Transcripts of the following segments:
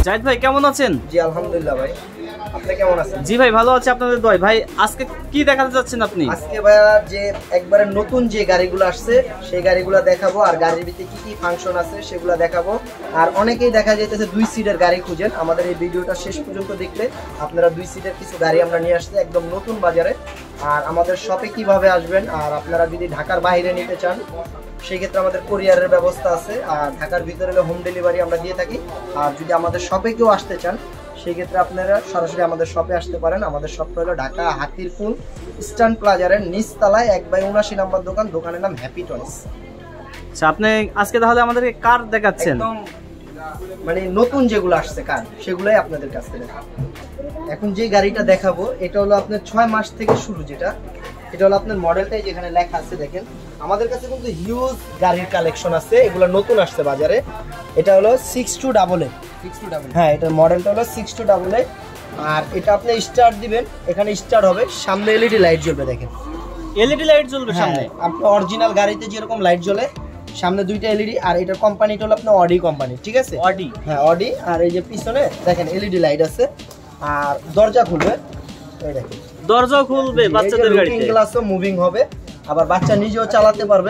জাহিদ ভাই কেমন আছেন? জি আলহামদুলিল্লাহ ভাই, আপনি কেমন আছেন? জি ভাই ভালো আছে, আপনাদের দোয়ায়। ভাই আজকে কি দেখাতে যাচ্ছেন আপনি? আজকে ভাই যে একবারে নতুন যে গাড়িগুলো আসছে সেই গাড়িগুলো দেখাবো, আর গাড়ির ভিতরে কি কি ফাংশন আছে সেগুলো দেখাবো। আর অনেকেই দেখা যাইতেছে 2 সিটের গাড়ি খুঁজেন, আমাদের এই ভিডিওটা শেষ পর্যন্ত দেখলে আপনারা 2 সিটের কিছু গাড়ি আমরা নিয়ে আসছি একদম নতুন বাজারে। আর আমাদের শপে কিভাবে আসবেন, আর আপনারা যদি ঢাকার বাইরে নিতে চান সেই ক্ষেত্রে আমাদের কুরিয়ারের ব্যবস্থা আছে, আর ঢাকার ভিতরে হোম ডেলিভারি আমরা দিয়ে থাকি। আর যদি আমাদের শপে কেউ আসতে চান সেই ক্ষেত্রে আপনারা সরাসরি আমাদের শপে আসতে পারেন। আমাদের শপটা হলো ঢাকা হাতিরপুল ইস্টার্ন প্লাজারের নিচতলায় 1/79 নম্বর দোকান, দোকানের নাম হ্যাপি টয়েস। আচ্ছা, আপনি আজকে তাহলে আমাদেরকে কার দেখাচ্ছেন? একদম মানে নতুন যেগুলো আসছে কার সেগুলোই আপনাদের কাছ থেকে দেখাবো। এখন যে গাড়িটা দেখাবো এটা হলো আপনার 6 মাস থেকে শুরু, যেটা এটা হলো আপনার মডেলটাই যেখানে লেখা আছে দেখেন। আমাদের কাছে কিন্তু হিউজ গাড়ির কালেকশন আছে, এগুলো নতুন আসছে বাজারে। এটা হলো 6288, হ্যাঁ এটার মডেলটা হলো 6288। আর এটা আপনি স্টার্ট দিবেন, এখানে স্টার্ট হবে, সামনে এলইডি লাইট জ্বলবে দেখেন। এলইডি লাইট জ্বলবে সামনে? আপনি অরিজিনাল গাড়িতে যেরকম লাইট জ্বলে সামনে 2টা এলইডি। আর এটার কোম্পানিটা হলো আপনার অডি কোম্পানি, ঠিক আছে? অডি, হ্যাঁ অডি। আর এই যে পিছনে দেখেন এলইডি লাইট আছে, আর দরজা খুলবে, এই দেখেন দরজা খুলবে বাচ্চাদের গাড়িতে, গ্লাসও মুভিং হবে, আবার বাচ্চা নিজেও চালাতে পারবে,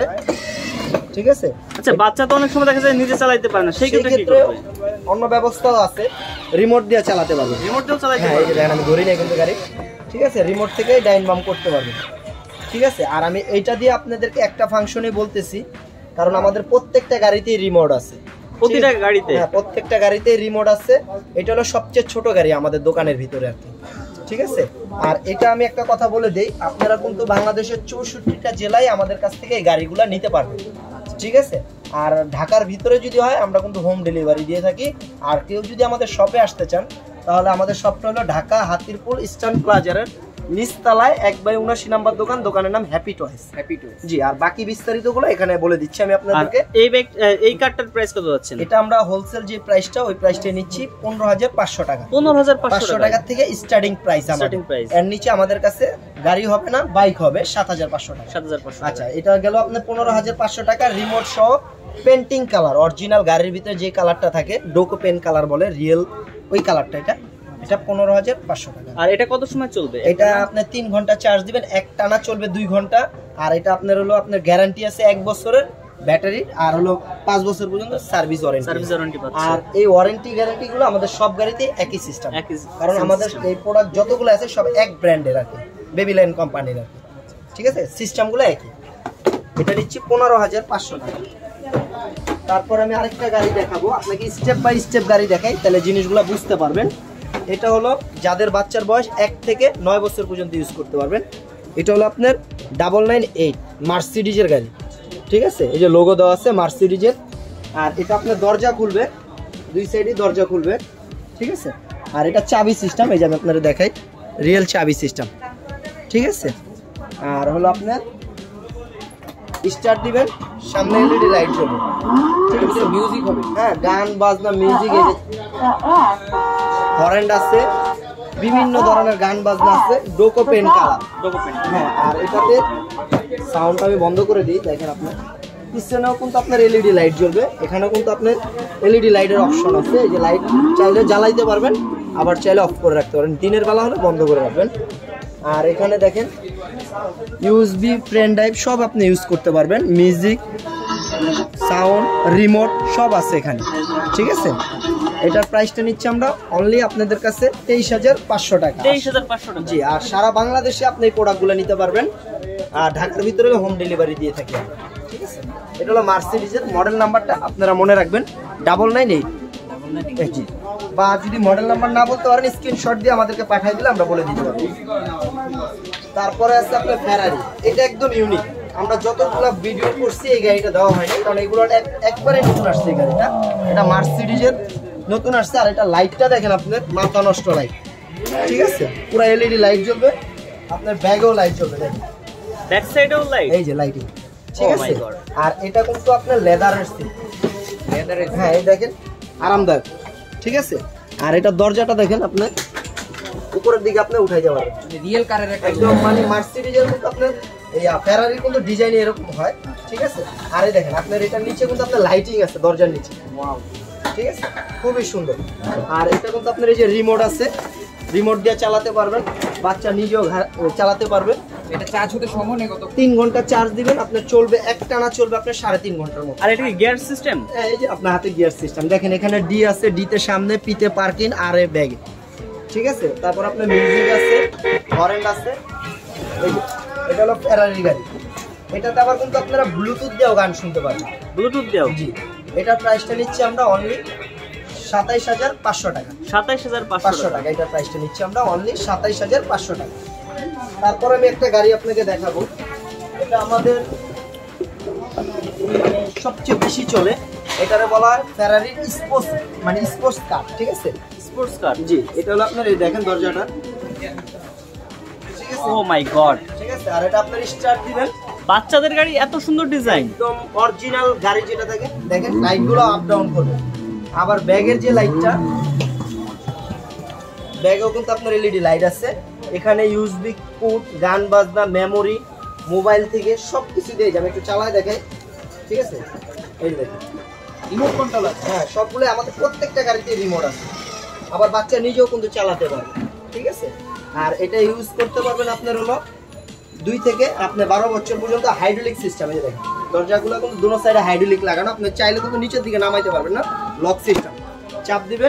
ঠিক আছে? আচ্ছা, বাচ্চা তো অনেক সময় দেখা যায় নিজে চালাতে পারে না, সেই ক্ষেত্রে অন্য ব্যবস্থাও আছে, রিমোট দিয়ে চালাতে পারবে। রিমোট দিয়েও চালাতে হ্যাঁ, পারবে। এই যে দেখেন আমি ধরি না কিন্তু গাড়ি, ঠিক আছে? রিমোট থেকে ডাইন বাম করতে পারবে, ঠিক আছে? আর আমি এইটা দিয়ে আপনাদেরকে একটা ফাংশনে বলতেছি, কারণ আমাদের প্রত্যেকটা গাড়িতেই রিমোট আছে, প্রতিটা গাড়িতে। হ্যাঁ প্রত্যেকটা গাড়িতে রিমোট আছে। এটা হলো সবচেয়ে ছোট গাড়ি আমাদের দোকানের ভিতরে আর কি, ঠিক আছে? আর এটা আমি একটা কথা বলে দেই, আপনারা কিন্তু বাংলাদেশের 64টা জেলায় আমাদের কাছ থেকে এই গাড়িগুলো নিতে পারবেন, ঠিক আছে? আর ঢাকার ভিতরে যদি হয় আমরা কিন্তু হোম ডেলিভারি দিয়ে থাকি। আর কেউ যদি আমাদের শপে আসতে চান তাহলে আমাদের শপটা হলো ঢাকা হাতিরপুল ইস্টার্ন প্লাজারের নিচতলায় 1/79 নম্বর দোকান, দোকানের নাম হ্যাপি টয়েস। জি, আর বাকি বিস্তারিতগুলো এখানে বলে দিচ্ছি আমি আপনাদেরকে। এই কার্ডটার প্রাইস কত যাচ্ছে? এটা আমরা হোলসেল যে প্রাইসটা ওই প্রাইসটা নিচ্ছি 15,500 টাকা। 15,500 টাকা থেকে স্টার্টিং প্রাইস আমাদের। এর নিচে আমাদের কাছে গাড়ি হবে না, বাইক হবে 7,500 টাকা। 7,500। আচ্ছা, এটা গেল আপনার 15,500 টাকা। রিমোট সহ পেন্টিং কালার, অরিজিনাল গাড়ির ভিতরে যে কালারটা থাকে ডোকো পেন কালার বলে, রিয়েল ওই কালারটা, এটা 15,500 টাকা। আর এটা কত সময় চলবে? এটা আপনার 3 ঘন্টা চার্জ দিবেন, এক টানা চলবে 2 ঘন্টা। আর এটা আপনার হলো আপনার গ্যারান্টি আছে 1 বছরের ব্যাটারি, আর হলো 5 বছর পর্যন্ত সার্ভিস ওয়ারেন্টি। আর এই ওয়ারেন্টি গ্যারান্টি গুলো আমাদের সব গাড়িতে একই সিস্টেম, কারণ আমাদের এই প্রোডাক্ট যতগুলো আছে সব এক ব্র্যান্ডের আর কি, বেবিলাইন কোম্পানির আর কি, ঠিক আছে? সিস্টেমগুলো একই। এটা নিচ্ছি 15,500 টাকা। তারপর আমি আরেকটা গাড়ি দেখাবো আপনাকে, স্টেপ বাই স্টেপ গাড়ি দেখাই, তাহলে জিনিসগুলো বুঝতে পারবেন। এটা হলো যাদের বাচ্চার বয়স 1 থেকে 9 বছর পর্যন্ত ইউজ করতে পারবেন। এটা হলো আপনার 998 মার্সিডিজের গাড়ি, ঠিক আছে? এই যে লোগো দেওয়া আছে মার্সিডিজের। আর এটা আপনার দরজা খুলবে, 2 সাইডে দরজা খুলবে, ঠিক আছে? আর এটা চাবি সিস্টেম, এই যে আমি আপনাদের দেখাই, রিয়েল চাবি সিস্টেম, ঠিক আছে? আর হলো আপনার স্টার্ট দিবেন, সামনে এলইডি লাইট জ্বলবে, ঠিক আছে? মিউজিক হবে, হ্যাঁ গান বাজনা মিউজিক, এই যে হরেন্ড আছে, বিভিন্ন ধরনের গান বাজনা আছে, ডোকো পেন কালার, হ্যাঁ। আর এটাতে সাউন্ড আমি বন্ধ করে দিই, দেখেন আপনার পিছনেও কিন্তু আপনার এলইডি লাইট জ্বলবে, এখানেও কিন্তু আপনার এলইডি লাইটের অপশন আছে। এই যে লাইট চাইলে জ্বালাইতে পারবেন, আবার চাইলে অফ করে রাখতে পারেন, দিনের বেলা হলে বন্ধ করে রাখবেন। আর এখানে দেখেন ইউএসবি পেন ড্রাইভ সব আপনি ইউজ করতে পারবেন, মিউজিক, সাউন্ড, রিমোট সব আছে এখানে, ঠিক আছে? এটার প্রাইসটা নিচ্ছি আমরা অনলি আপনাদের কাছে 23,500 টাকা। 23,500 টাকা, জি। আর সারা বাংলাদেশে আপনি এই প্রোডাক্টগুলো নিতে পারবেন, আর ঢাকার ভিতরে হোম ডেলিভারি দিয়ে থাকি আমরা, ঠিক আছে? এটা হলো মার্সিডিজের মডেল নাম্বারটা আপনারা মনে রাখবেন 998। জি, বা যদি মডেল নাম্বার না বলতে পারেন স্ক্রিনশট দিয়ে আমাদেরকে পাঠিয়ে দিলে আমরা বলে দিতে পারবো। তারপরে আছে আপনার ফেরারি, এটা একদম ইউনিক, আমরা যতগুলো ভিডিও করছি এই গাড়িটা দেওয়া হয়নি, কারণ এগুলো একবারে নতুন আসছে এই গাড়িটা। এটা মার্সিডিজের নতুন আসছে। আর এটা লাইটটা দেখেন আপনার মাথা নষ্ট লাইট, ঠিক আছে? পুরো এলইডি লাইট জ্বলবে, আপনার ব্যাগেও লাইট জ্বলবে, দেখেন ব্যাক সাইডেও লাইট, এই যে লাইটিং, ঠিক আছে? আর এটা কিন্তু আপনার লেদারের সিট, হ্যাঁ এই দেখেন আরামদায়ক, ঠিক আছে? আর এটা দরজাটা দেখেন আপনার উপরের দিকে আপনি উঠাই যাবেন, রিয়েল কারের একদম মানে মার্সিডিজের মতো আপনার এই ফেরারির কিন্তু ডিজাইন এরকম হয়, ঠিক আছে? আর এই দেখেন আপনার এটার নিচে কিন্তু আপনার লাইটিং আছে দরজার নিচে, ওয়াও ঠিক আছে, খুবই সুন্দর। আর এটা কিন্তু আপনার এই যে রিমোট আছে, রিমোট দিয়ে চালাতে পারবেন, বাচ্চা নিজেও চালাতে পারবে। এটা চার্জ হতে সময় নেই কত? 3 ঘন্টা চার্জ দিবেন, আপনার চলবে একটানা চলবে আপনার 3.5 ঘন্টার মতো। আর এটা কি গিয়ার সিস্টেম? এই যে আপনার হাতে গিয়ার সিস্টেম দেখেন, এখানে ডি আছে, ডিতে সামনে, পিতে পার্কিং, আর এ ব্যাগে, ঠিক আছে। তারপর আপনার মিউজিক আছে, হরেন আছে। এই যে এটা হলো ফেরারি গাড়ি, এটাতে আবার কিন্তু আপনারা ব্লুটুথ দিয়েও গান শুনতে পারবেন। ব্লুটুথ দিয়েও? জি। এটার প্রাইসটা নিচ্ছি আমরা অনলি 27,500 টাকা। 27,500 টাকা এটার প্রাইসটা নিচ্ছি আমরা অনলি 27,500 টাকা। তারপর আমি একটা গাড়ি আপনাকে দেখাবো, এটা আমাদের সবচেয়ে বেশি চলে, এটারে বলা হয় ফেরারি স্পোর্টস, মানে স্পোর্টস কার, ঠিক আছে, স্পোর্টস কার। জি। এটা হলো আপনার এই দেখেন দরজাটা, ঠিক আছে। ও মাই গড, ঠিক আছে। আর এটা আপনার স্টার্ট দিবেন, বাচ্চাদের গাড়ি এত সুন্দর ডিজাইন, একদম অরিজিনাল গাড়ি যেটা থাকে। দেখেন লাইটগুলো আপ ডাউন করবে। আবার ব্যাগের যে লাইটটা, ব্যাগেও কিন্তু আপনার এলইডি লাইট আছে। এখানে ইউএসবি পোর্ট, গান বাজনা, মেমোরি, মোবাইল থেকে সব কিছু দিয়ে যাবে। একটু চালায় দেখাই, ঠিক আছে। এই যে দেখেন রিমোট কন্ট্রোল আছে। হ্যাঁ, সবগুলো আমাদের প্রত্যেকটা গাড়িতে রিমোট আছে। আবার বাচ্চা নিজেও কিন্তু চালাতে পারবে, ঠিক আছে। আর এটা ইউজ করতে পারবেন আপনার হলো 2 থেকে আপনার 12 বছর পর্যন্ত। হাইড্রোলিক সিস্টেম, এই যে দেখেন দরজাগুলো কিন্তু দুটো সাইডে হাইড্রোলিক লাগানো। আপনি চাইলে কিন্তু নিচের দিকে নামাইতে পারবেন না, লক সিস্টেম, চাপ দিবেন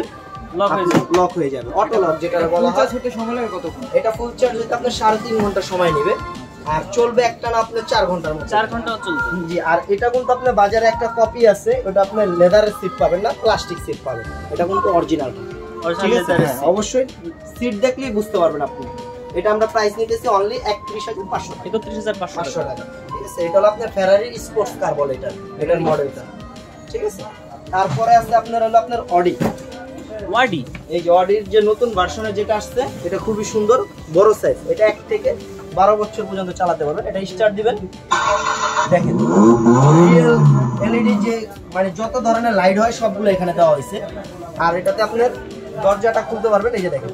লক হয়ে যাবে, অটো লক যেটা বলা হয়। হতে সময় লাগে কত? এটা ফুল চার্জ হতে আপনার 3.5 ঘন্টা সময় নেবে, আর চলবে একটানা আপনার 4 ঘন্টার মতো। 4 ঘন্টা চলবে। জি। আর এটা কিন্তু আপনার বাজারে একটা কপি আছে, ওটা আপনার লেদারের সিট পাবেন না, প্লাস্টিক সিট পাবেন। এটা কিন্তু অরিজিনাল, ঠিক আছে। অবশ্যই সিট দেখলেই বুঝতে পারবেন আপনি। এটা আমরা প্রাইস নিতেছি অনলি 31,500 টাকা। 31,500 টাকা, ঠিক আছে। এটা হলো আপনার ফেরারি স্পোর্টস কার বলে এটা, এটার মডেলটা, ঠিক আছে। তারপরে আছে আপনার হলো আপনার অডি। ওয়াডি, এই যে অডির যে নতুন ভার্সনে যেটা আসছে, এটা খুবই সুন্দর, বড় সাইজ। এটা 1 থেকে 12 বছর পর্যন্ত চালাতে পারবেন। এটা স্টার্ট দিবেন, দেখেন রিয়েল এলইডি যে মানে যত ধরনের লাইট হয় সবগুলো এখানে দেওয়া হয়েছে। আর এটাতে আপনার দরজাটা খুলতে পারবেন, এই যে দেখেন।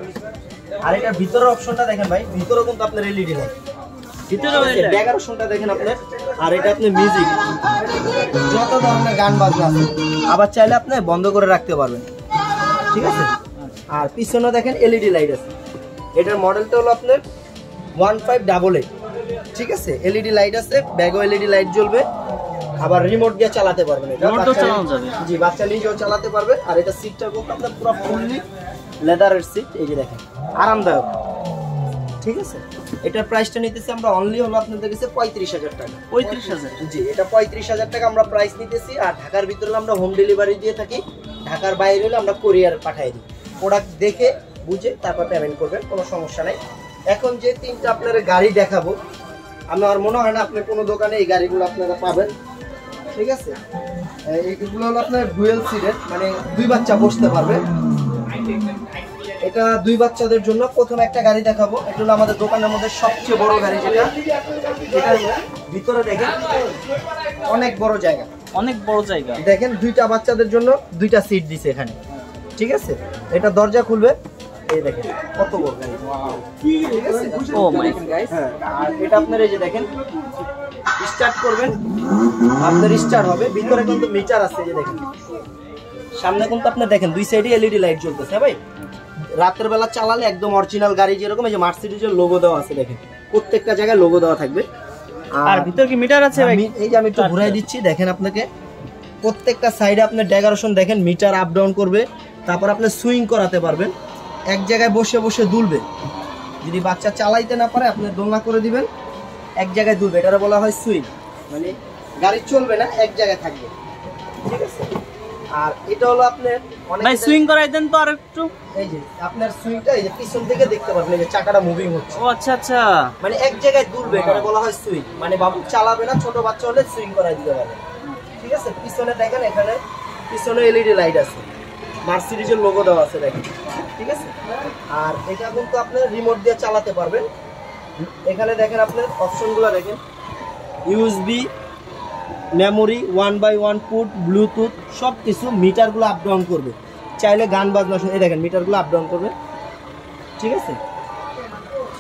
আর এটা ভিতরের অপশনটা দেখেন ভাই, ভিতরেও কিন্তু আপনার এলইডি লাইট, ভিতরে ব্যাগের অপশনটা দেখেন আপনার। আর এটা আপনার মিউজিক, যত ধরনের গান বাজনা আছে, আবার চাইলে আপনি বন্ধ করে রাখতে পারবেন, ঠিক আছে। আর পিছনে দেখেন এলইডি লাইট আছে। এটার মডেলটা হলো আপনার 1588, ঠিক আছে। এলইডি লাইট আছে, ব্যাগও এলইডি লাইট জ্বলবে। আবার রিমোট দিয়ে চালাতে পারবেন, এটা চালানো যাবে। জি, বাচ্চা নিজেও চালাতে পারবে। আর এটা সিটটা কিন্তু আপনার পুরো ফুললি লেদারের সিট, এই যে দেখেন আরামদায়ক, ঠিক আছে। এটার প্রাইসটা নিতেছি আমরা অনলি হলো আপনাদের কাছে 35,000 টাকা। 35,000? জি, এটা 35,000 টাকা আমরা প্রাইস নিতেছি। আর ঢাকার ভিতরে আমরা হোম ডেলিভারি দিয়ে থাকি, ঢাকার বাইরে হলে আমরা কুরিয়ার পাঠিয়ে দিই। প্রোডাক্ট দেখে বুঝে তারপর পেমেন্ট করবেন, কোনো সমস্যা নাই। এখন যে 3টা আপনার গাড়ি দেখাবো, আমার মনে হয় না আপনি কোনো দোকানে এই গাড়িগুলো আপনারা পাবেন, ঠিক আছে। এইগুলো হলো আপনার ডুয়েল সিটের, মানে 2 বাচ্চা বসতে পারবে। এটা 2 বাচ্চাদের জন্য। প্রথমে একটা গাড়ি দেখাবো, এটা হলো আমাদের দোকানের মধ্যে সবচেয়ে বড় গাড়ি, যেটা এটার ভিতরে দেখেন অনেক বড় জায়গা, অনেক বড় জায়গা। দেখেন 2টা বাচ্চাদের জন্য 2টা সিট দিছে এখানে, ঠিক আছে। এটা দরজা খুলবে, এই দেখেন কত বড় গাড়ি, ঠিক আছে। Oh my guys. হ্যাঁ, আর এটা আপনার এই যে দেখেন স্টার্ট করবেন, আপনার স্টার্ট হবে। ভিতরে কিন্তু মিটার আছে, এই যে দেখেন সামনে কিন্তু আপনি দেখেন 2 সাইডে এলইডি লাইট জ্বলতেছে ভাই। রাতের বেলা চালালে একদম অরিজিনাল গাড়ি যেরকম, এই যে মার্সিডিজের লোগো দেওয়া আছে, দেখেন প্রত্যেকটা জায়গায় লোগো দেওয়া থাকবে। আর ভিতর কি মিটার আছে ভাই? এই যে আমি একটু ঘুরাই দিচ্ছি, দেখেন আপনাকে প্রত্যেকটা সাইডে আপনার ডেকোরেশন দেখেন, মিটার আপ ডাউন করবে। তারপর আপনি সুইং করাতে পারবেন, এক জায়গায় বসে বসে দুলবে। যদি বাচ্চা চালাইতে না পারে আপনি দোলনা করে দিবেন, এক জায়গায় দুলবে। এটা বলা হয় সুইং, মানে গাড়ি চলবে না, এক জায়গায় থাকবে, ঠিক আছে। আর এটা হলো আপনার ভাই সুইং করাই দেন তো আরেকটু। এই যে আপনার সুইংটা এই যে পিছন থেকে দেখতে পারবেন, এই যে চাকাটা মুভিং হচ্ছে। ও আচ্ছা আচ্ছা, মানে এক জায়গায় দুলবে, এটা বলা হয় সুইং। মানে বাবু চালাবে না, ছোট বাচ্চা হলে সুইং করাই দিতে পারবে, ঠিক আছে। পিছনে দেখেন, এখানে পিছনে এলইডি লাইট আছে, মার্সিডিজের লোগো দেওয়া আছে দেখেন, ঠিক আছে। আর এটা কিন্তু আপনি রিমোট দিয়ে চালাতে পারবেন। এখানে দেখেন আপনার অপশনগুলো দেখেন, USB, memory, 1x1 put, Bluetooth, সব কিছু। মিটারগুলো আপ ডাউন করবে, চাইলে গান বাজনা শুনে, এই দেখেন মিটারগুলো আপ ডাউন করবে, ঠিক আছে।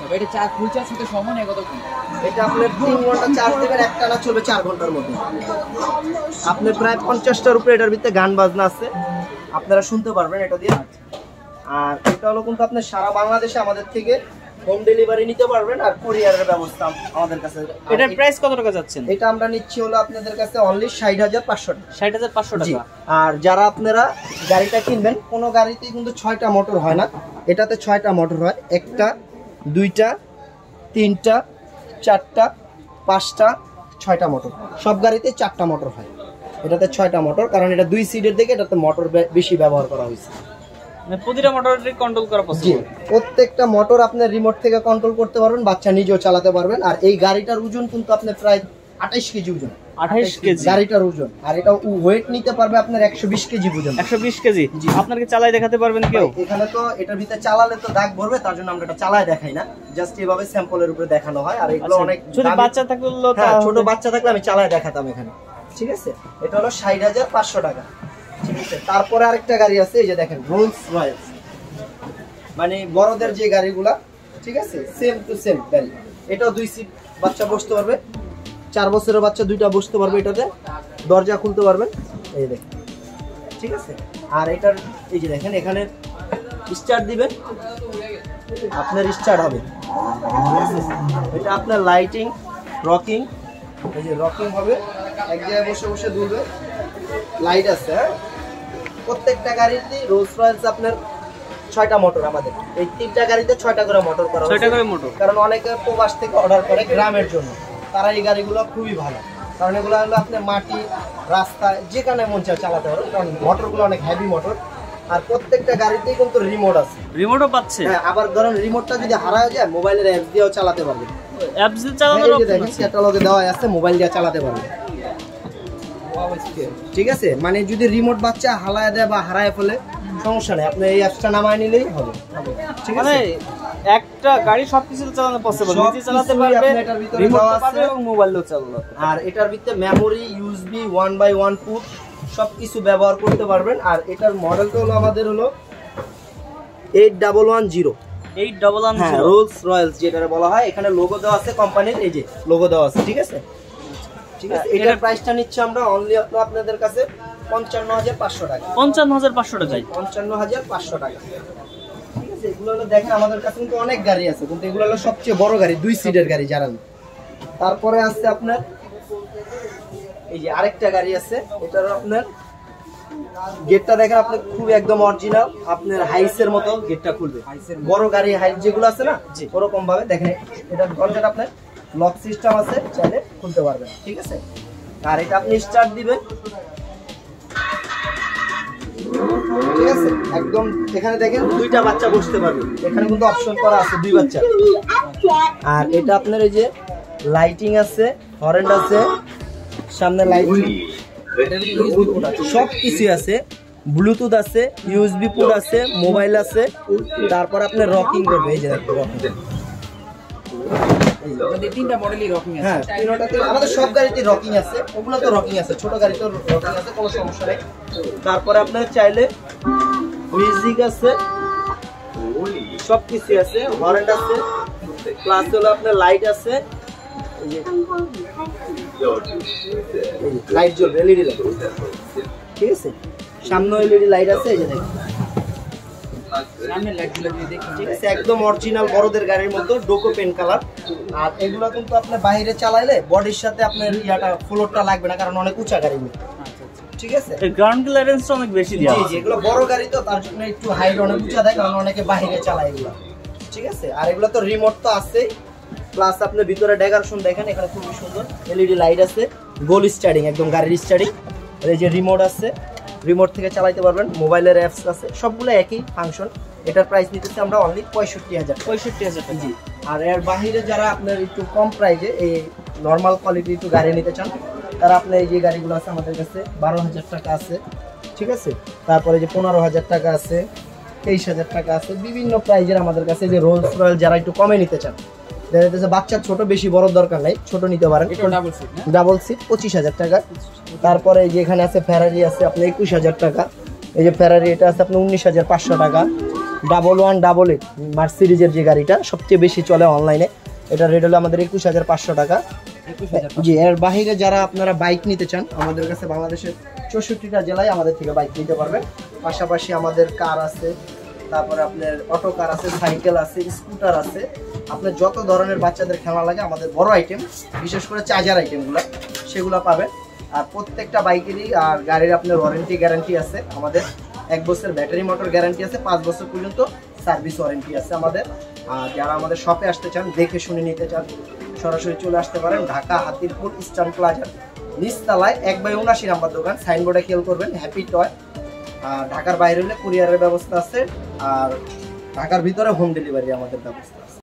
এটা চার্জ ফুল চার্জ হতে সময় নেয় কতক্ষণ? এটা আপনার 3 ঘন্টা চার্জ দেবেন, একটানা চলবে 4 ঘন্টার মধ্যে। আপনি প্রায় 50টার উপরে এটার ভিতরে গান বাজনা আছে, আপনারা শুনতে পারবেন এটা দিয়ে। আর এটা হলো কিন্তু আপনি সারা বাংলাদেশে আমাদের থেকে হোম ডেলিভারি নিতে পারবেন, আর কুরিয়ারের ব্যবস্থা আমাদের কাছে। এটার প্রাইস কত টাকা যাচ্ছেন? এটা আমরা নিচ্ছি হলো আপনাদের কাছে অনলি 60,500 টাকা। 60,500 টাকা। আর যারা আপনারা গাড়িটা কিনবেন, কোনো গাড়িতেই কিন্তু 6টা মোটর হয় না, এটাতে 6টা মোটর হয়। 1টা 2টা 3টা 4টা 5টা 6টা মোটর, সব গাড়িতে 4টা মোটর হয়, এটাতে 6টা মোটর, কারণ এটা 2 সিটের দিকে এটাতে মোটর বেশি ব্যবহার করা হয়েছে। মানে প্রতিটা মোটরই কন্ট্রোল করা পসিবল। প্রত্যেকটা মোটর আপনি রিমোট থেকে কন্ট্রোল করতে পারবেন, বাচ্চা নিজেও চালাতে পারবেন। আর এই গাড়িটার ওজন কিন্তু আপনার প্রায় 28 কেজি ওজন, 28 কেজি গাড়িটার ওজন। আর এটা ওয়েট নিতে পারবে আপনার 120 কেজি ওজন। 120 কেজি। আপনাকে চালাই দেখাতে পারবেন কেউ? এখানে তো এটার ভিতরে চালালে তো দাগ ভরবে, তার জন্য আমরা এটা চালায় দেখাই না, জাস্ট এভাবে স্যাম্পলের উপরে দেখানো হয়। আর এগুলো অনেক ছোট বাচ্চা থাকলে, ছোট বাচ্চা থাকলে আমি চালায় দেখাতাম এখানে, ঠিক আছে। এটা হলো 60,500 টাকা, ঠিক আছে। তারপরে আরেকটা গাড়ি আছে, এই যে দেখেন, রোলস রয়েলস, মানে বড়দের যে গাড়িগুলা, ঠিক আছে, সেম টু সেম গাড়ি। এটাও 2 সিট বাচ্চা বসতে পারবে, 4 বছরের বাচ্চা 2টা বসতে পারবে, এটাতে দরজা খুলতে পারবেন, এই দেখেন, ঠিক আছে। আর এটার এই যে দেখেন, এখানে স্টার্ট দিবেন, আপনার স্টার্ট হবে, এটা আপনার লাইটিং রকিং, এই যে রকিং হবে, এক জায়গায় বসে বসে দুলবে, লাইট আছে। হ্যাঁ, প্রত্যেকটা গাড়িতে রোলস রয়েলস আপনার 6টা মোটর, আমাদের এই 3টা গাড়িতে 6টা করে মোটর করা হয়েছে। 6টা করে মোটর, কারণ অনেকে প্রবাস থেকে অর্ডার করে গ্রামের জন্য, তারা এই গাড়িগুলো খুবই ভালো, কারণ এগুলো হলো আপনার মাটি রাস্তায় যেখানে মন চায় চালাতে পারো, কারণ মোটরগুলো অনেক হেভি মোটর। আর প্রত্যেকটা গাড়িতেই কিন্তু রিমোট আছে, রিমোটও পাচ্ছে। হ্যাঁ, আবার ধরেন রিমোটটা যদি হারায় যায়, মোবাইলের অ্যাপ দিয়েও চালাতে পারবেন, অ্যাপস দিয়ে চালানোর এই যে অপশন দেখেন আছে। ক্যাটালগে দেওয়া আছে, মোবাইল দিয়ে চালাতে পারবেন, ঠিক আছে। মানে যদি রিমোট বাচ্চা হালায় দেয় বা হারায় ফেলে, সমস্যা নেই, আপনি এই অ্যাপসটা নামায় নিলেই হবে, ঠিক আছে। মানে একটা গাড়ি সবকিছু চালানো পসিবল, নিজে চালাতে সবকিছুই পারবে, আপনি এটার ভিতরে রিমোট দেওয়া পাবে আছে। এবং মোবাইলও চালানো। আর এটার ভিতরে মেমোরি, ইউএসবি 1x1 পোর্ট সবকিছু ব্যবহার করতে পারবেন। আর এটার মডেলটা হলো আমাদের হলো 8110, 8110। হ্যাঁ, রোলস রয়েলস যেটা বলা হয়। এখানে লোগো দেওয়া আছে কোম্পানির, এই যে লোগো দেওয়া আছে, ঠিক আছে, ঠিক আছে। এটার প্রাইসটা নিচ্ছে আমরা অনলি আপনাদের কাছে 55,500 টাকা। 55,500 টাকায়, 55,500 টাকা, ঠিক আছে। এগুলো হলো দেখেন, আমাদের কাছে কিন্তু অনেক গাড়ি আছে, কিন্তু এগুলো হলো সবচেয়ে বড় গাড়ি, 2 সিটের গাড়ি যারা। তারপরে আছে আপনার এই যে আরেকটা গাড়ি আছে, এটার আপনার গেটটা দেখেন, আপনি খুব একদম অরিজিনাল, আপনার হাইসের মতো গেটটা খুলবে, বড় গাড়ি হাইস যেগুলো আছে না, ওরকম ভাবে দেখেন। এটার দরজাটা আপনার লক সিস্টেম আছে, চাইলে খুলতে পারবেন, ঠিক আছে। আর এটা আপনি স্টার্ট দিবেন, ঠিক আছে, একদম। এখানে দেখেন 2টা বাচ্চা বসতে পারবে, এখানে কিন্তু অপশন করা আছে 2 বাচ্চা। আর এটা আপনার এই যে লাইটিং আছে, হরেন্ড আছে, সামনে লাইট, সব কিছু আছে, ব্লুটুথ আছে, ইউএসবি পোর্ট আছে, মোবাইল আছে। তারপর আপনার রকিং করবে, এই যে দেখুন রকিং, আমাদের 3টা মডেলই রকিং আছে। হ্যাঁ, তিনটাতে আমাদের সব গাড়িতে রকিং আছে, ওগুলো তো রকিং আছে, ছোট গাড়িতে রকিং আছে, কোনো সমস্যা নেই। তারপরে আপনার চাইলে মিউজিক আছে, সব কিছু আছে, হরেন্ড আছে, প্লাস হলো আপনার লাইট আছে, এই যে লাইট জ্বলবে, এলইডি লাইট, ঠিক আছে। সামনে এলইডি লাইট আছে, এই যে দেখুন সামনের লাইটগুলো দিয়ে দেখুন, ঠিক আছে, একদম অরিজিনাল বড়দের গাড়ির মতো ডোকো পেন কালার। আর এগুলো কিন্তু আপনি বাইরে চালাইলে বডির সাথে আপনার ইয়াটা ফ্লোরটা লাগবে না, কারণ অনেক উঁচা গাড়ি, ঠিক আছে। এই গ্রাউন্ড ক্লিয়ারেন্সটা অনেক বেশি দেওয়া জি আছে। জি, এগুলো বড় গাড়ি তো, তার জন্য একটু হাইট অনেক উঁচা দেয়, কারণ অনেকে বাইরে চালায় এগুলো, ঠিক আছে। আর এগুলো তো রিমোট তো আছেই, প্লাস আপনি ভিতরে ডেকোরেশন দেখেন, এখানে খুবই সুন্দর এলইডি লাইট আছে, গোল স্টার্টিং, একদম গাড়ির স্টার্টিং। এই যে রিমোট আছে, রিমোট থেকে চালাতে পারবেন, মোবাইলের অ্যাপস আছে, সবগুলো একই ফাংশন। এটার প্রাইস নিতেছি আমরা অনলি 65,000। 65,000 জি। আর এর বাইরে যারা আপনার একটু কম প্রাইসে এই নর্মাল কোয়ালিটি একটু গাড়ি নিতে চান, তারা আপনার এই যে গাড়িগুলো আছে আমাদের কাছে 12,000 টাকা আছে, ঠিক আছে। তারপরে যে 15,000 টাকা আছে, 23,000 টাকা আছে, বিভিন্ন প্রাইজের আমাদের কাছে। যে রোলস রয়েল যারা একটু কমে নিতে চান, দেখা যাচ্ছে বাচ্চা ছোট, বেশি বড় দরকার নাই, ছোট নিতে পারেন, ডাবল সিট 25,000 টাকা। তারপরে এই যে এখানে আছে ফেরারি আছে আপনার 21,000 টাকা, এই যে ফেরারি এটা আছে আপনার 19,500 টাকা। 1188 মার্সিডিজের যে গাড়িটা সবচেয়ে বেশি চলে অনলাইনে, এটা রেট হলো আমাদের 21,500 টাকা। জি, এর বাইরে যারা আপনারা বাইক নিতে চান আমাদের কাছে বাংলাদেশের 64টা জেলায় আমাদের থেকে বাইক নিতে পারবেন। পাশাপাশি আমাদের কার আছে, তারপরে আপনার অটো কার আছে, সাইকেল আছে, স্কুটার আছে, আপনার যত ধরনের বাচ্চাদের খেলনা লাগে আমাদের বড় আইটেম, বিশেষ করে চার্জার আইটেমগুলো সেগুলো পাবেন। আর প্রত্যেকটা বাইকেরই আর গাড়ির আপনার ওয়ারেন্টি গ্যারান্টি আছে আমাদের। 1 বছর ব্যাটারি মোটর গ্যারান্টি আছে, 5 বছর পর্যন্ত সার্ভিস ওয়ারেন্টি আছে আমাদের। আর যারা আমাদের শপে আসতে চান, দেখে শুনে নিতে চান, সরাসরি চলে আসতে পারেন ঢাকা হাতিরপুল ইস্টার্ন প্লাজার নিচতলায় 1/79 নাম্বার দোকান, সাইনবোর্ডে খেয়াল করবেন হ্যাপি টয়। আর ঢাকার বাইরে হলে কুরিয়ারের ব্যবস্থা আছে, আর ঢাকার ভিতরে হোম ডেলিভারি আমাদের ব্যবস্থা আছে।